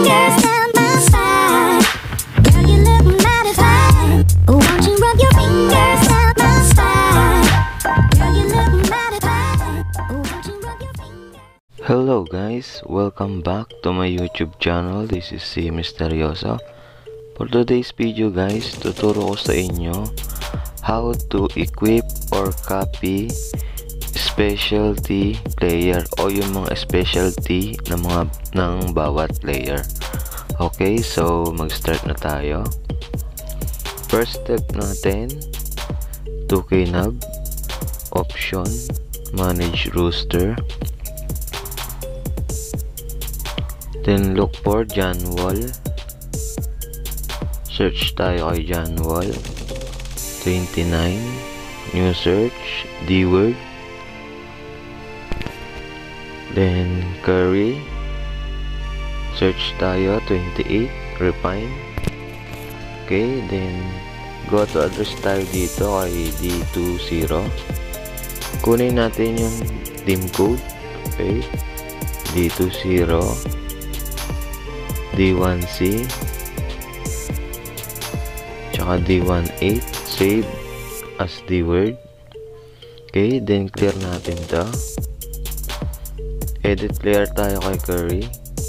fingers down my spine. Girl, you look mighty fine. Won't you rub your fingers down my spine? Girl, you look mighty fine. Won't you rub your fingers? Hello guys, welcome back to my YouTube channel. This is si Misterioso. For today's video guys, tuturo ko sa inyo how to equip or copy specialty player o yung mga specialty ng bawat player. Okay, so mag-start na tayo. First step natin, 2K nub, option, manage roster. Then look for John Wall. Search tayo kay John Wall. 29. New search. D-word. Then Curry. Search tayo. 28. Refine. Okay. Then go to address tayo dito kay D20. Kunin natin yung team code. Okay. D20. D1C. Tsaka D18, save as D-word. Okay, then clear natin to. Edit player tayo kay Curry.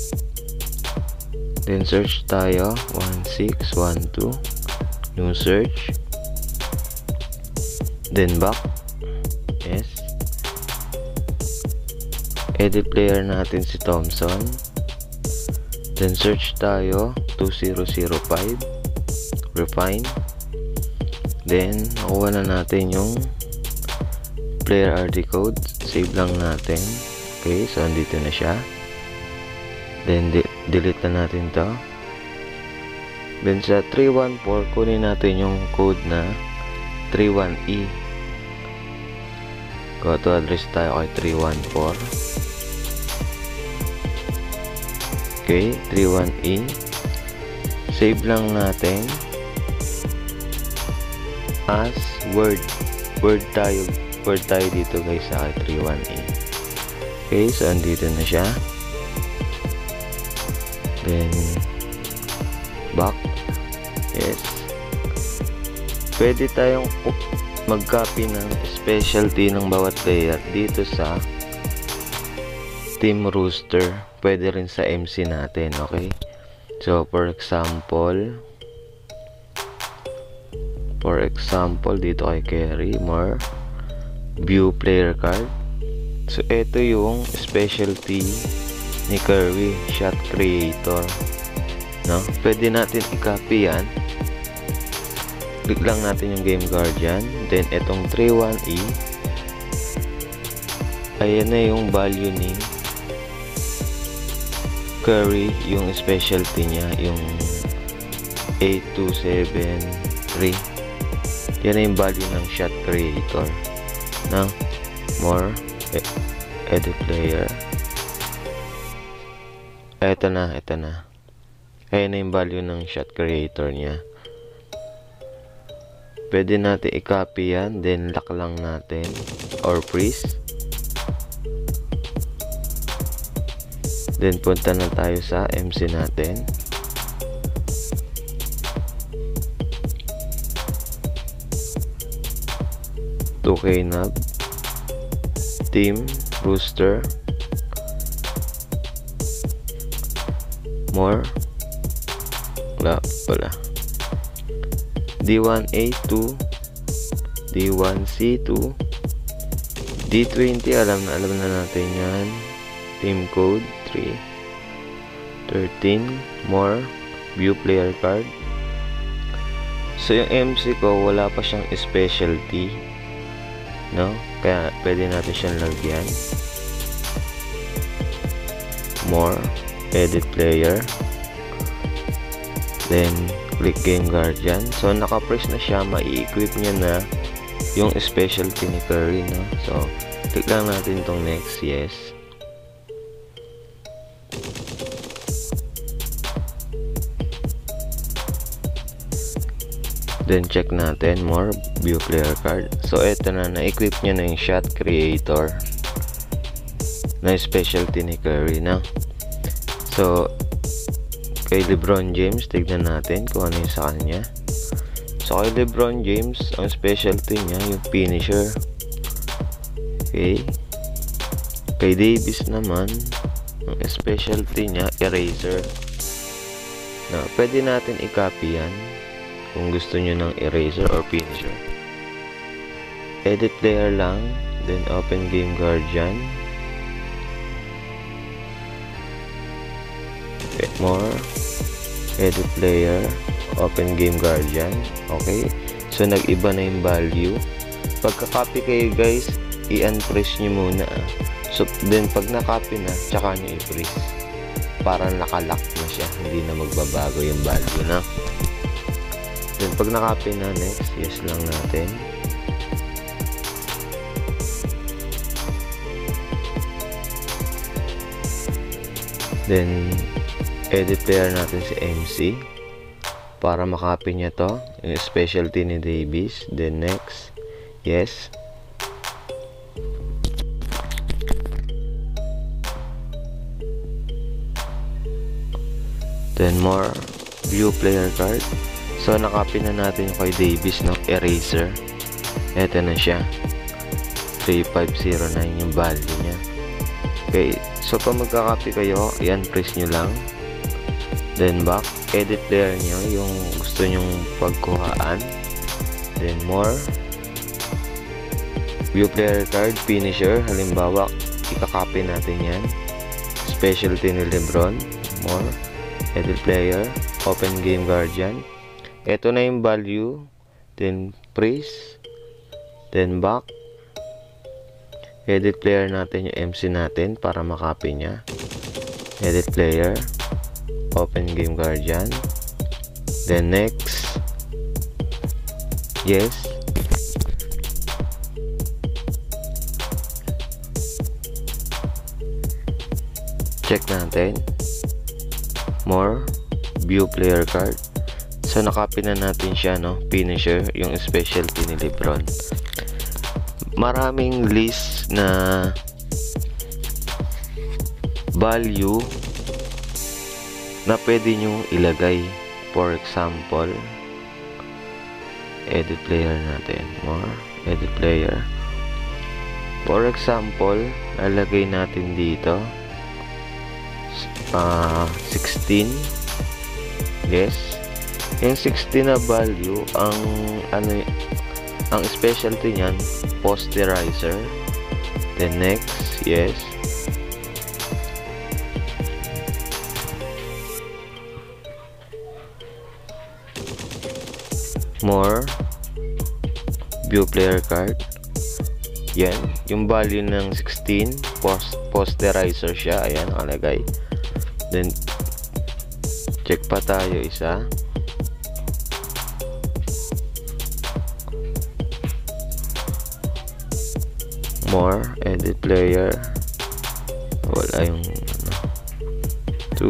Then search tayo, 1612. New search. Then back. Yes. Edit player natin si Thompson. Then search tayo, 2005. Refine. Then nakuha na natin yung player ID code. Save lang natin. Okay, so andito na siya. Then delete na natin to. Then sa 314 kunin natin yung code na 31E. Go to address tayo kay 314. Okay, 31E. Save lang natin as word tayo dito guys sa 31E. Okay, so andito na siya. Then back. Yes, pwede tayong mag-copy ng specialty ng bawat player dito sa team roster, pwede rin sa MC natin. Okay, so for example dito kay Carry, more view player card. So ito yung specialty ni Curry, shot creator, no? Pwede natin i-copy yan. Click lang natin yung game guardian, then itong 31E, ayan na yung value ni Curry, yung specialty niya, yung 8273. Yan na yung value ng shot creator. Now, more edit player. Ito na. Ayan na yung value ng shot creator niya. Pwede natin i-copy yan, then lock lang natin or freeze. Then punta na tayo sa MC natin. Okay, nub, team roster, more, wala pala, D1A2, D1C2, D20, alam na natin yan. Team code 313, more, view player card. So yung MC ko wala pa siyang specialty, no? Kaya pwede natin siyang lagyan. More, edit player, then click game guardian. So naka-press na siya, mai-equip niya na yung specialty ni Curry, no? So click lang natin tong next, yes. Then check natin more, view player card. So eto na, na-equip niya na yung shot creator na specialty ni Curry na. So kay LeBron James, tignan natin kung ano yung sa kanya. So kay LeBron James, ang specialty niya yung finisher. Okay. Kay Davis naman, ang specialty niya eraser. Na pwede natin i-copy yan kung gusto nyo ng eraser or finisher. Edit player lang, then open game guardian. More, edit player, open game guardian. Okay, so nag-iba na yung value. Pagka-copy kayo guys, i-unpress nyo muna. So then pag na-copy na, tsaka nyo i-freeze para nakalock na siya, hindi na magbabago yung value na. Then pag na-copy na, next, yes lang natin. Then edit player natin si MC para makopy niya to, yung specialty ni Davis. Then next, yes. Then more, view player card. So nakopy na natin yung kay Davis ng eraser. Eto na siya, 3509 yung value niya. Okay, so pag magka-copy kayo, i-unpress nyo lang. Then back, edit player nyo yung gusto nyong pagkuhaan. Then more, view player card, finisher. Halimbawa, ika-copy natin yan, specialty ni LeBron. More, edit player, open game guardian. Ito na yung value. Then freeze, then back, edit player natin yung MC natin para makopy niya. Edit player, open game guardian. Then next, yes. Check natin. More, view player card. So nakopy na natin siya, no? Finisher, yung specialty ni LeBron. Maraming list na value na pwede nyo ilagay. For example, edit player natin. More, edit player. For example, lalagay natin dito 16. Yes. Yung 16 na value, ang specialty niyan, posterizer. Then next, yes. More, view player card. Yan, yung value ng 16, posterizer siya. Ayan, nakalagay. Then check pa tayo isa. More, edit player. Wala yung 2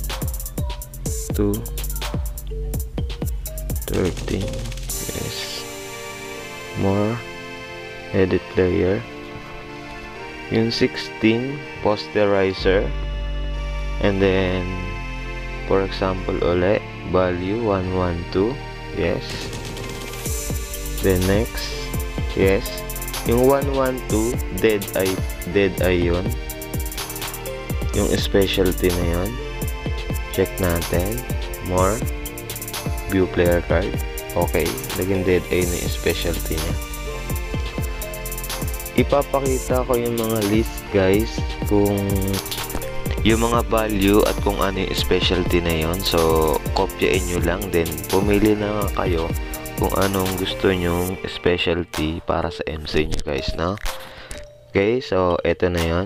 13. Yes. More, edit player. Yung 16, posterizer. And then for example ulit, value 112. Yes. Then next, yes. Yung 112, dead eye yun. Yung specialty na yun. Check natin. More, view player card. Okay, naging dead eye na yung specialty niya. Ipapakita ko yung mga list guys, kung yung mga value at kung ano yung specialty na yun. So kopyain nyo lang, then pumili na kayo kung anong gusto nyong specialty para sa MC nyo guys, no? Okay, so eto na yon.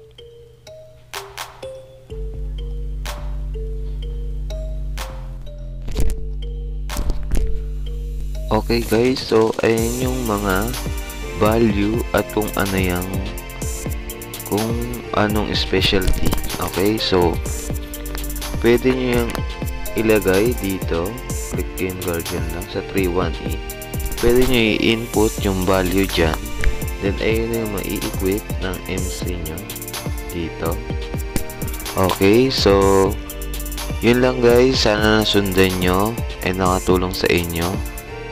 Okay guys, so ayan yung mga value at kung ano yung kung anong specialty. Okay, so pwede nyo yung ilagay dito. Click game guardian lang sa 31E. Pwede nyo i-input yung value dyan. Then ayun na yung mai-equip ng MC nyo dito. Okay, so Yun lang guys, sana nasundan nyo and nakatulong sa inyo.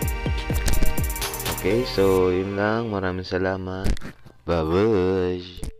Okay, so yun lang. Maraming salamat. Bye-bye.